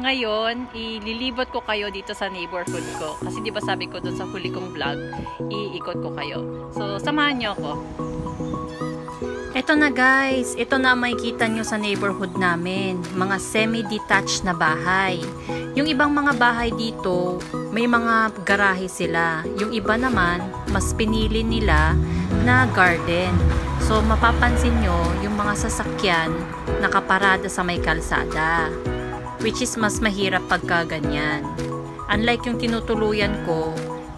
ngayon, ililibot ko kayo dito sa neighborhood ko. Kasi di ba sabi ko dun sa huli kong vlog, iikot ko kayo. So, samahan nyo ako. Ito na guys, ito na makikita nyo sa neighborhood namin. Mga semi-detached na bahay. Yung ibang mga bahay dito, may mga garahe sila. Yung iba naman, mas pinili nila na garden. So, mapapansin nyo, yung mga sasakyan nakaparada sa may kalsada. Which is mas mahirap pagka ganyan. Unlike yung tinutuluyan ko,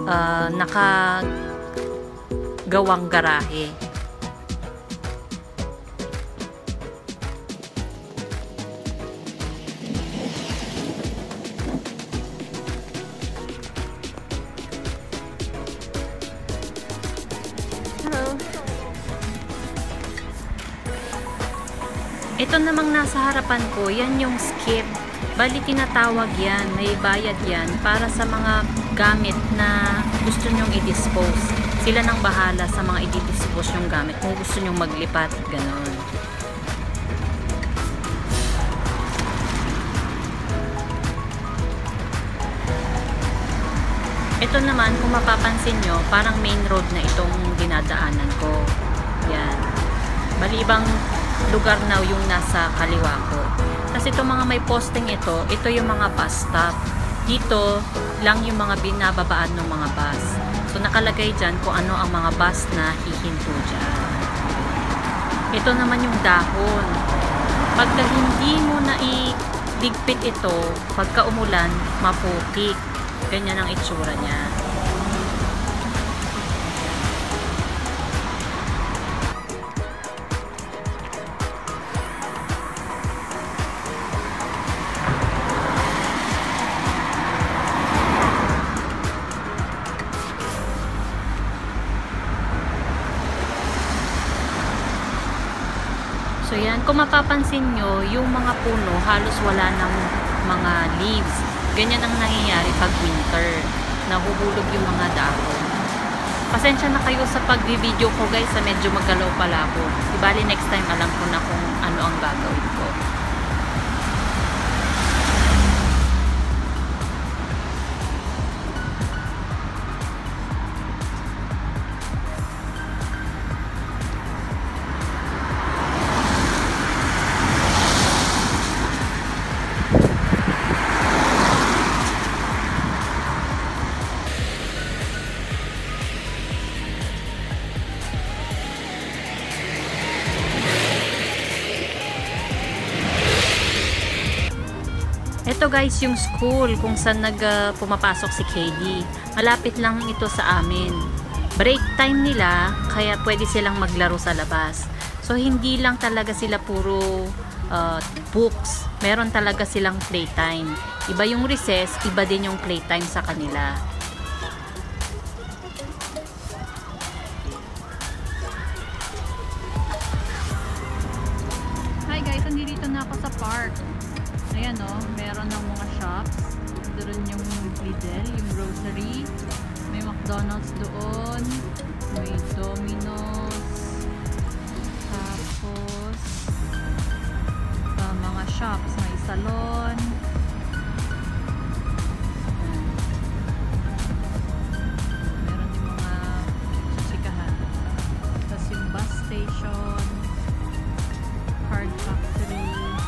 nakagawang garahe. Ito namang nasa harapan ko, yan yung skip. Bali tinatawag yan, may bayad yan para sa mga gamit na gusto nyong i-dispose. Sila nang bahala sa mga i-dispose yung gamit kung gusto nyong maglipat, ganon. Ito naman, kung mapapansin nyo, parang main road na itong dinadaanan ko. Yan. Bali ibang lugar na yung nasa kaliwa ko. Kasi itong mga may posting ito yung mga bus stop. Dito lang yung mga binababaan ng mga bus. So nakalagay dyan kung ano ang mga bus na hihinto dyan. Ito naman yung dahon. Pagka hindi mo na iligpit ito, pagka umulan, maputik. Ganyan ang itsura niya. So yan, kung mapapansin nyo, yung mga puno halos wala ng mga leaves. Ganyan ang nangyayari pag winter. Nahuhulog yung mga dahon. Pasensya na kayo sa pag-video ko guys, sa medyo magalaw pala ako. Ibali next time alam ko na kung ano ang gagawin ko. Ito guys yung school kung saan pumapasok si KD. Malapit lang ito sa amin. Break time nila kaya pwede silang maglaro sa labas. So hindi lang talaga sila puro books. Meron talaga silang playtime. Iba yung recess, iba din yung playtime sa kanila. Hi guys, nandito na ako sa park. Ayan o, meron ng mga shops. Doon yung Lidl, yung grocery. May McDonald's doon. May Domino's. Tapos, mga shops. May salon. Meron din mga sasikahan. Tapos yung bus station. Card factory.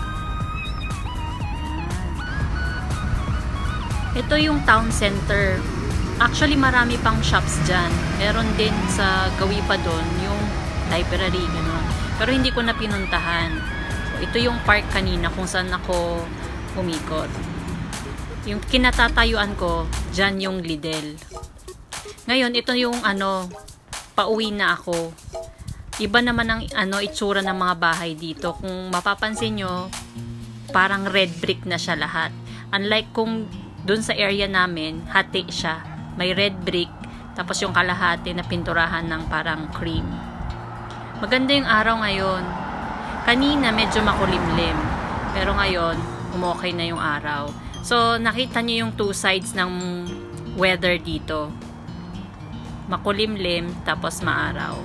Ito yung town center. Actually, marami pang shops dyan. Meron din sa gawi pa doon, yung library, gano'n. Pero hindi ko na pinuntahan. So, ito yung park kanina kung saan ako umikot. Yung kinatatayuan ko, dyan yung Lidl. Ngayon, ito yung pauwi na ako. Iba naman ang itsura ng mga bahay dito. Kung mapapansin nyo, parang red brick na siya lahat. Unlike kung doon sa area namin, hati siya. May red brick, tapos yung kalahati na pinturahan ng parang cream. Maganda yung araw ngayon. Kanina medyo makulimlim. Pero ngayon, umokay na yung araw. So, nakita niyo yung two sides ng weather dito. Makulimlim, tapos maaraw.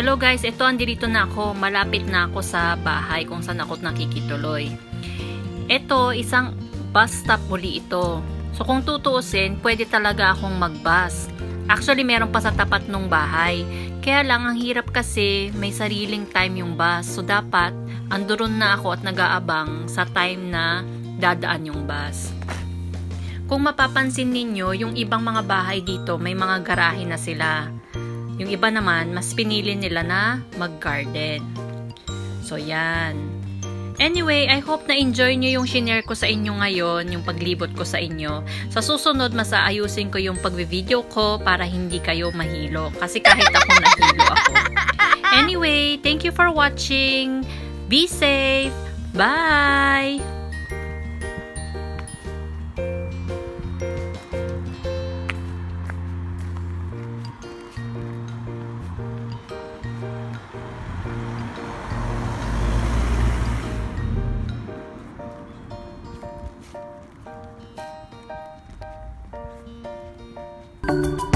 Hello guys, ito andito na ako. Malapit na ako sa bahay kung saan ako nakikituloy. Ito, isang bus stop uli ito. So kung tutuusin, pwede talaga akong mag-bus. Actually, meron pa sa tapat ng bahay. Kaya lang, ang hirap kasi may sariling time yung bus. So dapat, andoon na ako at nag-aabang sa time na dadaan yung bus. Kung mapapansin ninyo, yung ibang mga bahay dito, may mga garahe na sila. Yung iba naman, mas pinili nila na mag-garden. So, yan. Anyway, I hope na enjoy nyo yung shinare ko sa inyo ngayon, yung paglibot ko sa inyo. Sa susunod, masaayusin ko yung pagvi-video ko para hindi kayo mahilo. Kasi kahit ako nahilo ako. Anyway, thank you for watching. Be safe. Bye! Thank you.